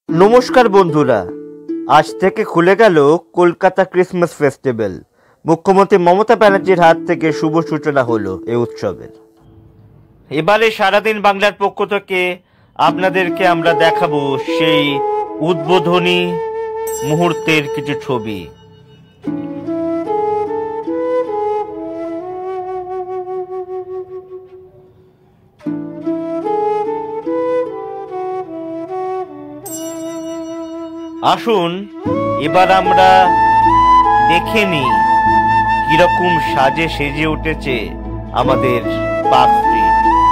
নমস্কার বন্ধুরা, আজ থেকে খুলে গেল কলকাতা ক্রিসমাস ফেস্টিভ্যাল। মুখ্যমন্ত্রী মমতা ব্যানার্জির হাত থেকে শুভ সূচনা হলো এই উৎসবের। এবারে সারাদিন বাংলার পক্ষ থেকে আপনাদেরকে আমরা দেখাবো সেই উদ্বোধনী মুহূর্তের কিছু ছবি। আসুন এবার আমরা দেখে নিই কিরকম সাজে সেজে উঠেছে আমাদের পার্ক স্ট্রিট।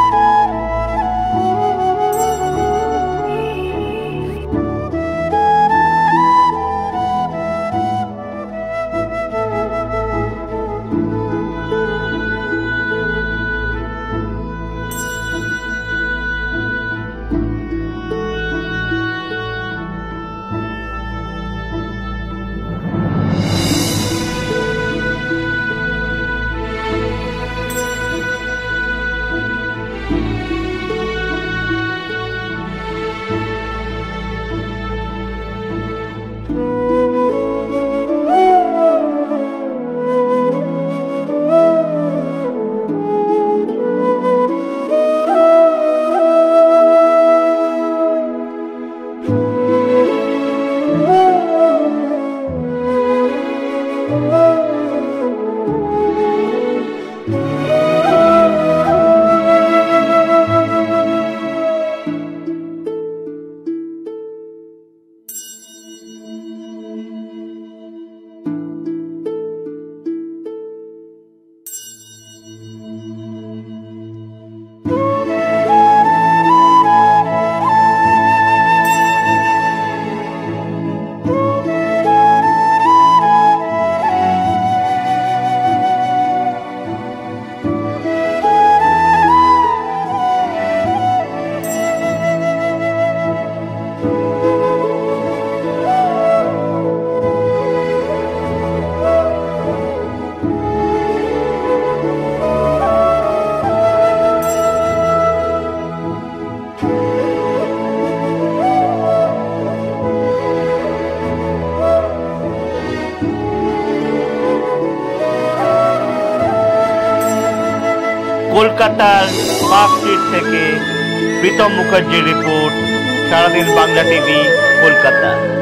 কলকাতার পার্ক স্ট্রিট থেকে প্রীতম মুখার্জির রিপোর্ট, সারাদিন বাংলা টিভি, কলকাতা।